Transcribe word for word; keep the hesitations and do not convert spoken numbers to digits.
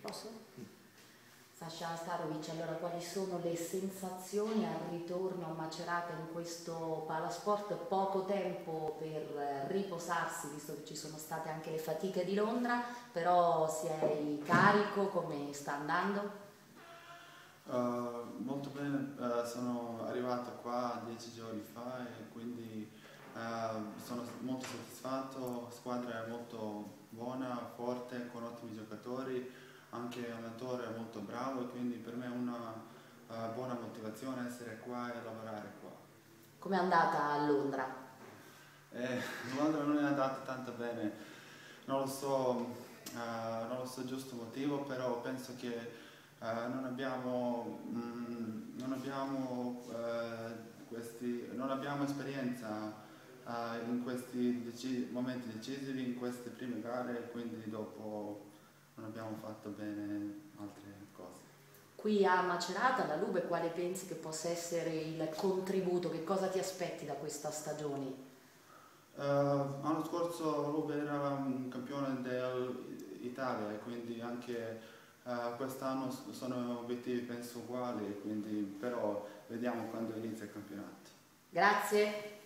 Posso? Sasha Starovic, allora quali sono le sensazioni al ritorno a Macerata in questo Palasport? Poco tempo per riposarsi, visto che ci sono state anche le fatiche di Londra, però sei carico, come sta andando? Uh, molto bene, uh, sono arrivato qua dieci giorni fa e quindi uh, sono molto soddisfatto, la squadra è molto buona, forte, con ottimi giocatori, anche l'allenatore è molto bravo e quindi per me è una uh, buona motivazione essere qua e lavorare qua. Com'è andata a Londra? Eh, Londra non è andata tanto bene, non lo so, uh, non lo so il giusto motivo, però penso che Uh, non abbiamo, mm, non abbiamo, uh, questi, non abbiamo esperienza uh, in questi deci momenti decisivi, in queste prime gare, quindi dopo non abbiamo fatto bene altre cose. Qui a Macerata, alla Lube, quale pensi che possa essere il contributo? Che cosa ti aspetti da questa stagione? Uh, l'anno scorso Lube era un campione dell'Italia, quindi anche Uh, quest'anno sono obiettivi penso uguali, quindi, però vediamo quando inizia il campionato. Grazie.